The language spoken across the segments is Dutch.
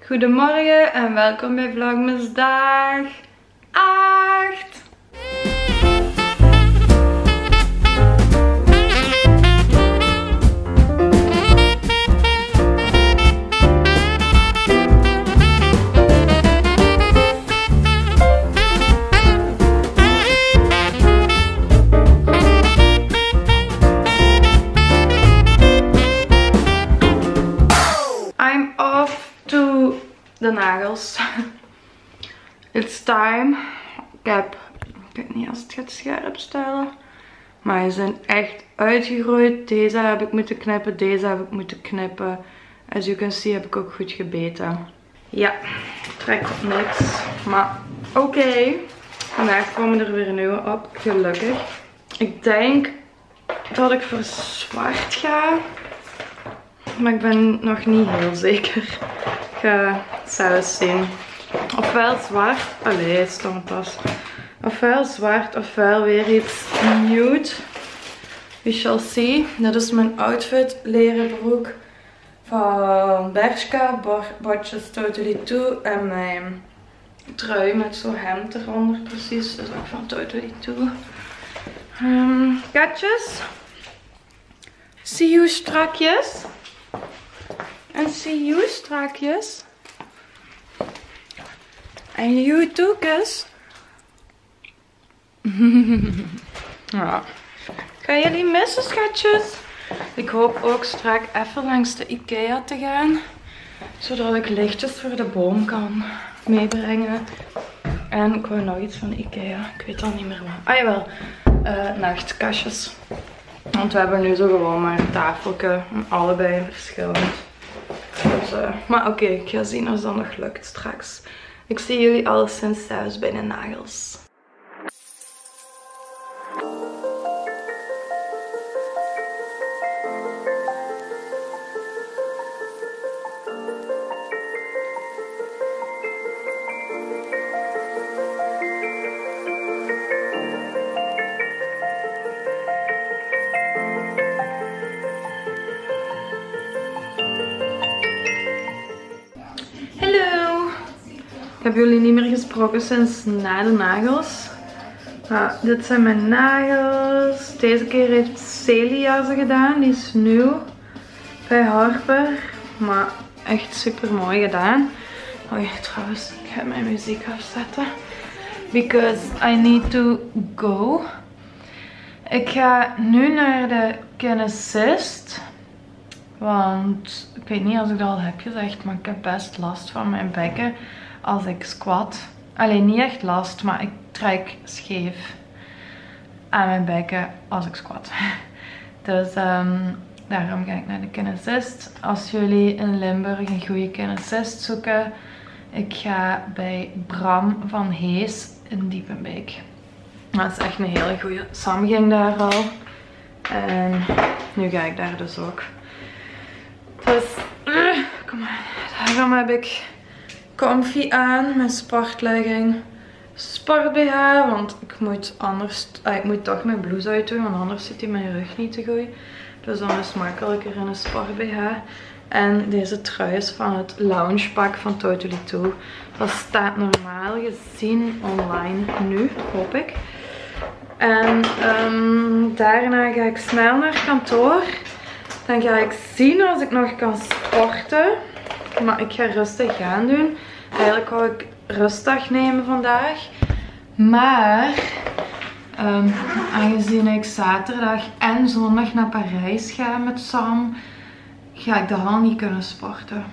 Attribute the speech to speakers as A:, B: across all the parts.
A: Goedemorgen en welkom bij Vlogmas dag 8. I'm off to de nagels. It's time. Ik weet niet als het gaat scherp stellen. Maar ze zijn echt uitgegroeid. Deze heb ik moeten knippen. Deze heb ik moeten knippen. As you can see heb ik ook goed gebeten. Ja, trek op niks. Maar oké. Vandaag komen er weer nieuwe op. Gelukkig. Ik denk dat ik voor zwart ga. Maar ik ben nog niet heel zeker. Ik ga het zelfs zien. Ofwel zwart. Allee, stond pas. Ofwel zwart, ofwel weer iets nude. We shall see. Dit is mijn outfit. Leren broek van Bershka. Botjes Totally Two. En mijn trui met zo'n hemd eronder precies. Dat is ook van Totally Two. Katjes. See you strakjes. En see you strakjes. En you toekes. Ja. Ga jullie missen, schatjes? Ik hoop ook straks even langs de Ikea te gaan. Zodat ik lichtjes voor de boom kan meebrengen. En ik wou nog iets van de Ikea. Ik weet al niet meer wat. Ah jawel. Nachtkastjes. Want we hebben nu zo gewoon maar een tafeltje. Allebei verschillend. Dus, maar oké, ik ga zien als dat nog lukt straks. Ik zie jullie alleszins thuis bij de nagels. Ik heb jullie niet meer gesproken sinds na de nagels. Dit zijn mijn nagels. Deze keer heeft Celia ze gedaan. Die is nieuw bij Harper. Maar echt super mooi gedaan. Oh ja, trouwens, ik ga mijn muziek afzetten. Because I need to go. Ik ga nu naar de kinesist. Want ik weet niet als ik dat al heb gezegd, maar ik heb best last van mijn bekken als ik squat. Alleen niet echt last, maar ik trek scheef aan mijn bekken als ik squat. Dus daarom ga ik naar de kinesist. Als jullie in Limburg een goede kinesist zoeken, ik ga bij Bram van Hees in Diepenbeek. Dat is echt een hele goede. Sam ging daar al. En nu ga ik daar dus ook. Dus, kom maar. Daarom heb ik comfy aan, mijn sportlegging, sport BH, want ik moet anders, ik moet toch mijn blouse uitdoen, want anders zit hij mijn rug niet te goed. Dus dan is het makkelijker in een sport BH. En deze trui is van het loungepak van Totally Two. Dat staat normaal gezien online nu, hoop ik. En daarna ga ik snel naar kantoor. Dan ga ik zien als ik nog kan sporten. Maar ik ga rustig gaan doen. Eigenlijk wou ik rustdag nemen vandaag. Maar aangezien ik zaterdag en zondag naar Parijs ga met Sam, ga ik dan al niet kunnen sporten.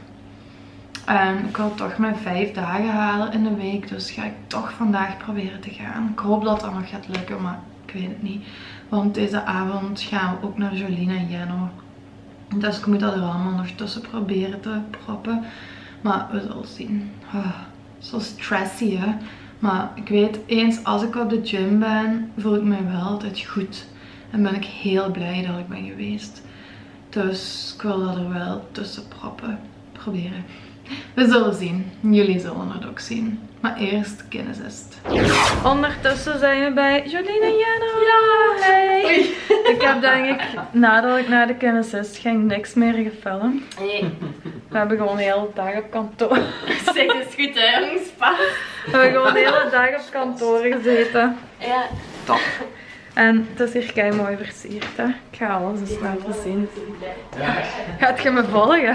A: En ik wil toch mijn 5 dagen halen in de week. Dus ga ik toch vandaag proberen te gaan. Ik hoop dat dat nog gaat lukken, maar ik weet het niet. Want deze avond gaan we ook naar Jolien en Jenno. Dus ik moet dat er allemaal nog tussen proberen te proppen. Maar we zullen zien. Zo stressy, hè. Maar ik weet, eens als ik op de gym ben, voel ik me wel altijd goed. En ben ik heel blij dat ik ben geweest. Dus ik wil dat er wel tussen proppen. Proberen. We zullen zien. Jullie zullen het ook zien. Maar eerst kennisest. Ondertussen zijn we bij Jolien en Jana. Ja, hey. Ik heb denk ik, nadat ik naar de kennisest ging, niks meer gefilmd.
B: Nee.
A: We hebben gewoon de hele dag op kantoor.
B: Zeg, dat is goed hè, jongenspa.
A: We hebben gewoon de hele dag op kantoor gezeten.
B: Ja.
A: Top. En het is hier kei mooi versierd, hè. Ik ga alles eens laten zien. Gaat je me volgen?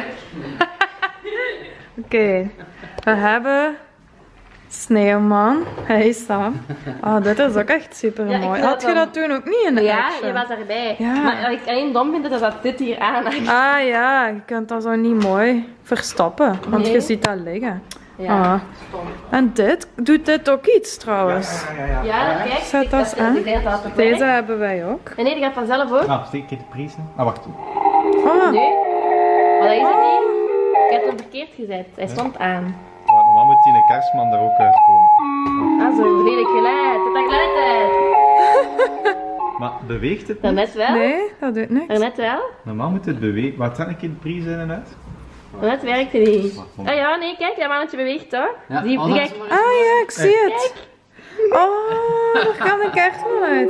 A: Oké. We hebben Sneeuwman. Hey Sam. Oh, dit is ook echt super mooi. Had je dat toen ook niet in de action?
B: Ja, je was erbij.
A: Ja.
B: Maar wat ik alleen dom vind, is dat dit hier aan hangt.
A: Ah ja, je kunt dat zo niet mooi verstoppen. Want
B: Nee.
A: je ziet dat liggen.
B: Ja,
A: Ah.
B: stom.
A: En dit? Doet dit ook iets trouwens?
B: Ja, kijk.
A: Zet dat eens aan. Deze hebben wij ook.
B: Nee, die gaat vanzelf ook.
C: Nou, steek je de prijzen. Ah, wacht.
A: Oh.
B: Nee. Maar dat is het niet. Ik heb hem verkeerd gezet. Hij stond aan.
C: Normaal moet die een kerstman er ook uitkomen.
B: Ah zo, lelijk geluid. Dat geluid uit.
C: Maar beweegt het?
B: Daarnet wel.
A: Nee, dat doet niks.
B: Daarnet wel.
C: Normaal moet het bewegen. Wat trek ik in de prijzen in en uit?
B: Daarnet werkte niet. Ah ja, nee, kijk, dat mannetje beweegt toch?
D: Ja,
B: Die,
D: oh, dat
B: kijk.
D: is maar-
A: Ah ja, ik zie het. Oh, daar kan een kerstman uit.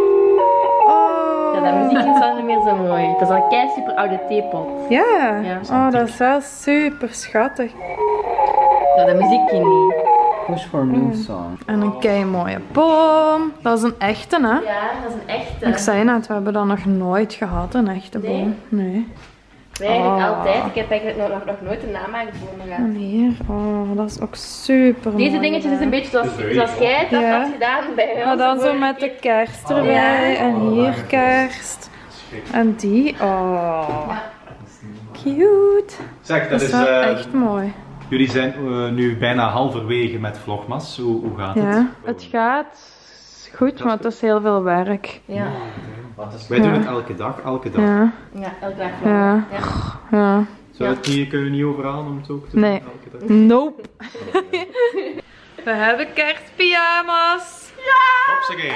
A: Oh.
B: Ja, dat muziekje is wel niet meer zo mooi. Dat is al kei super oude theepot.
A: Ja.
B: Ja.
A: Oh, dat is wel super schattig.
B: Ja, dat muziekje niet.
D: Push for new song.
A: En een kei mooie boom. Dat is een echte, hè?
B: Ja, dat is een echte.
A: Ik zei net, we hebben dat nog nooit gehad, een echte boom. Nee.
B: Eigenlijk
A: Oh.
B: altijd. Ik heb eigenlijk nog nooit een namaakboom gehad.
A: En hier, oh, dat is ook super mooi.
B: Deze dingetjes is een beetje zoals jij het
A: Ja.
B: had gedaan bij ons.
A: Maar dan zo met de kerst erbij.
B: Ja.
A: En hier kerst. En die, oh. Cute.
C: Zeg,
A: Dat is wel echt mooi.
C: Jullie zijn nu bijna halverwege met Vlogmas. Hoe gaat het?
A: Ja, het gaat goed, maar het is heel veel werk.
B: Ja,
C: Wij doen het elke dag, elke dag.
A: Ja,
B: ja, elke dag.
A: ja, ja.
C: Kunnen we niet overhalen om het ook te doen?
A: Nee.
C: Elke dag?
A: Nope. We hebben kerstpyjama's.
C: Hopsakee.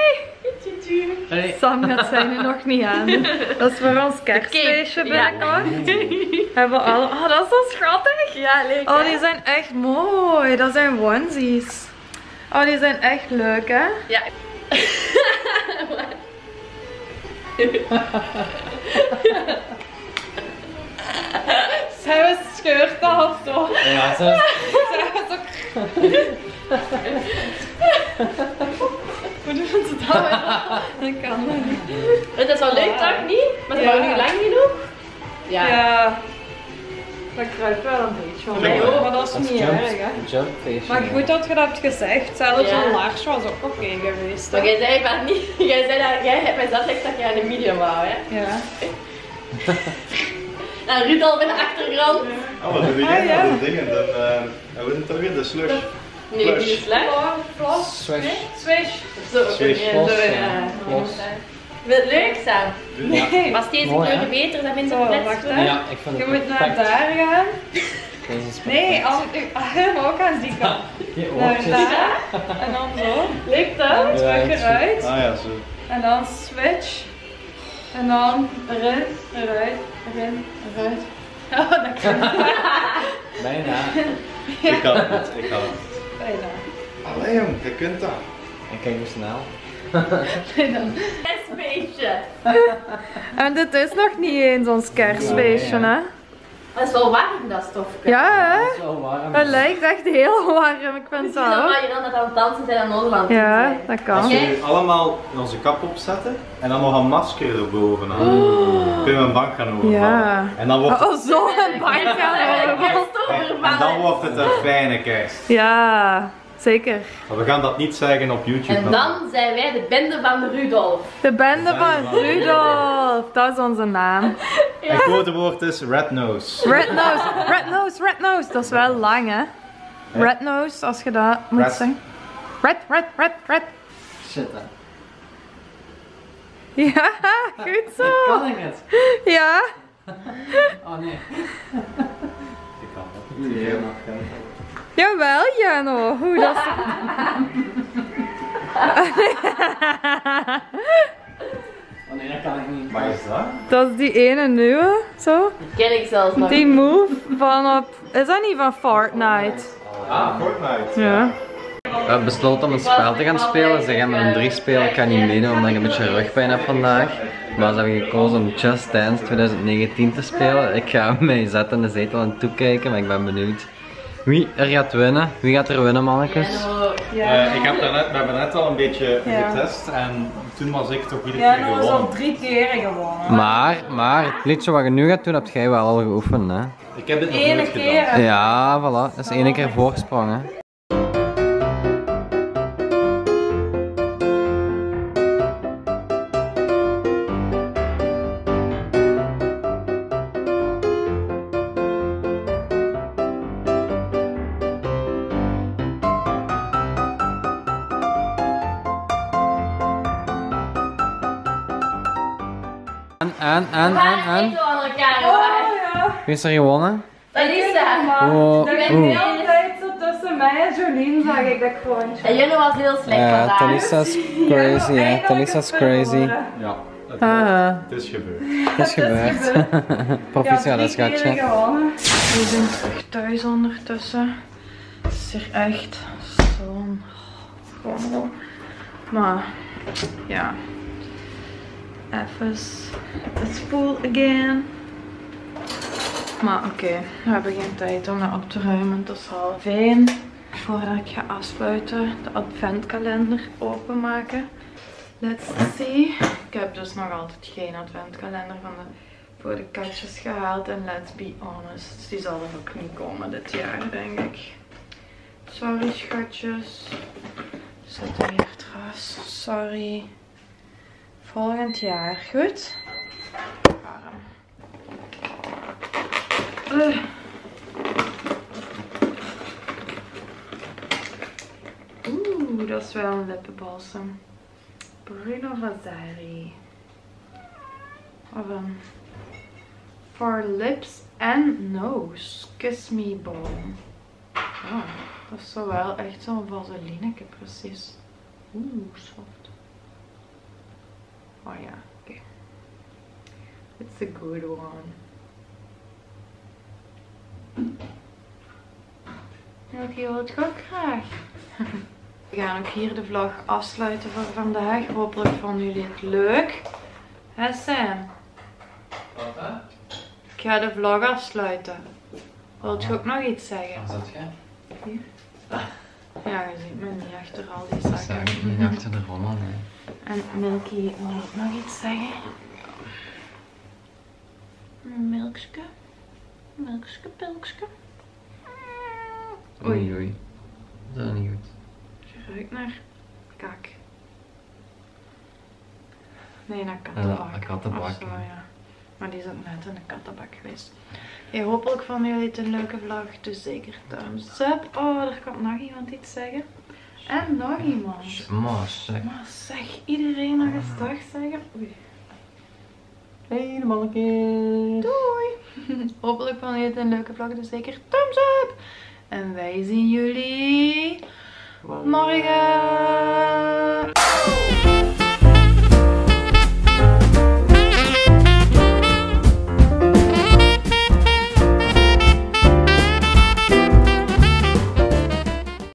D: Hey.
A: Sam gaat zijn er nog niet aan. Dat is voor ons kerstfeestje
B: Ja.
A: binnenkort. Hebben we alle... Oh, dat is zo schattig.
B: Ja, leuk.
A: Oh, die zijn echt mooi. Dat zijn onesies. Oh, die zijn echt leuk, hè?
B: Ja.
A: Zij scheurt dat of zo.
D: Ja, zo.
A: Hoe doen ze dat weer? Dat kan niet.
B: Het is wel leuk, toch niet? Maar ze waren nu lang genoeg. Ja.
A: Ja. Dat kruipt wel een beetje van mij, hoor. Maar dat is niet erg, hè?
D: Jumpfeestje.
A: Maar goed dat je dat hebt gezegd. Zelfs
B: Ja.
A: een large was ook oké geweest.
B: Maar
A: hè?
B: jij zei van niet. Jij zei dat jij hebt mij zelf gezegd dat jij een medium wou, hè?
A: Ja.
B: Nou, Rudolf in de achtergrond.
C: Oh, wat doe je?
A: Ah, ja.
C: De dingen, hoe is het toch weer? De slush.
B: Nee, die is slecht.
A: Flos.
D: Swish.
A: Swish.
B: Zo,
C: Swish.
B: ja,
D: Flos,
B: zo,
D: ja.
B: ja.
D: Flos.
B: Wil het leuk zijn?
A: Nee.
B: Was deze
D: Mooi,
B: kleur
D: hè?
B: beter dan minder
A: Zo,
B: pret?
A: wacht, hè.
D: Ja, ik vind
A: Je
D: het
A: moet naar
D: perfect.
A: daar gaan.
D: Deze is
A: Nee,
D: perfect.
A: maar ook aan die kant.
D: Je
A: Naar
D: oortjes.
A: daar. En dan zo.
B: Lukt
A: Dan
B: dat?
A: terug
D: Ja,
A: eruit.
C: Ah ja, zo.
A: En dan switch. En dan erin, eruit, erin, eruit. Oh, dat kan niet.
D: Bijna.
C: Ik kan het niet, ik kan het niet.
A: Bijna.
C: Allee jong, je kunt dat.
D: En kijk hoe snel.
B: Kerstfeestje.
A: En dit is nog niet eens ons kerstfeestje,
D: Ja, ja.
A: hè?
B: Dat is wel warm, dat stofje.
A: Ja, hè?
D: Het is wel warm.
A: Het lijkt echt heel warm, ik vind het
B: Misschien
A: wel.
B: dat je dan aan het dansen zijn aan Nederland.
A: Ja, dat
C: Als
A: kan.
C: we nu allemaal onze kap opzetten en dan nog een masker erbovenaan, kunnen we een bank gaan overvallen.
A: Ja.
C: En dan wordt het,
A: Oh, zo een bank gaan overvallen.
C: en dan wordt het een fijne kerst.
A: Ja, zeker.
C: Maar we gaan dat niet zeggen op YouTube.
B: En dan zijn wij de bende van Rudolf.
A: De bende van Rudolf, dat is onze naam.
C: Het codewoord is Red Nose.
A: Red nose, red nose, red nose. Dat is wel lang, hè? Red nose, als je dat moet
C: Red.
A: zeggen. Red, red, red, red.
D: Shit, hè.
A: Ja, goed zo.
D: Kan ik het?
A: Ja.
D: Oh nee.
C: Ik kan dat niet.
D: Ja.
A: Jawel, Jano. Hoe dat...
D: Oh nee, dat kan ik niet.
C: Waar is dat?
A: Dat is die ene nieuwe, zo.
B: Die ken ik zelfs nog.
A: Die move van op... Is dat niet van Fortnite?
C: Ah, Fortnite.
A: Ja.
E: We hebben besloten om een spel te gaan spelen. Ze gaan met een 3 spelen. Ik ga niet meedoen omdat ik een beetje rugpijn heb vandaag. Maar ze hebben gekozen om Just Dance 2019 te spelen. Ik ga mij zetten in de zetel en toekijken, maar ik ben benieuwd wie er gaat winnen. Wie gaat er winnen, mannetjes?
C: We hebben net al een beetje getest en toen was ik toch iedere keer gewonnen.
A: al 3 keer gewonnen.
E: Maar het liedje wat je nu gaat doen, heb jij wel al geoefend, hè?
C: Ik heb dit nog nooit gedaan.
E: Ja, voilà. Dat is 1 keer voorsprong, hè? En?
B: We gaan niet zo aan elkaar, hoor.
E: Wie is er gewonnen?
B: Elisa.
E: Oh,
A: Ik ben de hele tijd zo tussen mij en Jolien, zag ik dat gewoon.
B: En jullie was heel slecht vandaag.
E: Talisa is crazy, hè? Talisa is crazy.
C: Ja, het is gebeurd.
E: Het is gebeurd. Proficiat, schatje.
A: We zijn terug thuis ondertussen. Het is hier echt zo'n rommel. Maar ja, even het spoel again. Maar oké, we hebben geen tijd om dat op te ruimen. Het is 12:30. Voordat ik ga afsluiten, de adventkalender openmaken. Let's see. Ik heb dus nog altijd geen adventkalender voor de katjes gehaald. En let's be honest, die zal er ook niet komen dit jaar, denk ik. Sorry, schatjes. Zet hem hier trouwens. Sorry. Volgend jaar, goed? Warm. Oeh, dat is wel een lippenbalsem. Bruno Vasari. Of een For Lips and Nose Kiss Me Balm. Oh, dat is zo wel echt zo'n vaselineke precies. Oeh, soft. Oh ja, oké. It's a good one. Oké, wil het ook graag. We gaan ook hier de vlog afsluiten voor vandaag. Hopelijk vonden jullie het leuk. Hè Sam?
D: Wat hè?
A: Ik ga de vlog afsluiten. Wilt je ook nog iets zeggen?
D: Wat zat jij?
A: Hier? Ja, je ziet me niet achter al die zakken.
E: Niet achter de rommel, nee.
A: En Milky wil ook nog iets zeggen. Milkske. Milkske, pilkske.
E: Oei, oei. Dat is niet goed.
A: Je ruikt naar kak. Nee, naar kattenbak.
E: Ja, kattenbak.
A: Of zo, ja. Maar die is ook net in de kattenbak geweest. Hey, hopelijk vonden jullie het een leuke vlog. Dus zeker thumbs up. Oh, er komt nog iemand iets zeggen. En nog iemand. Maar zeg, iedereen nog eens dag zeggen. Oei.
E: Hey, de mannetjes.
A: Doei. Hopelijk vonden jullie het een leuke vlog. Dus zeker thumbs up. En wij zien jullie morgen.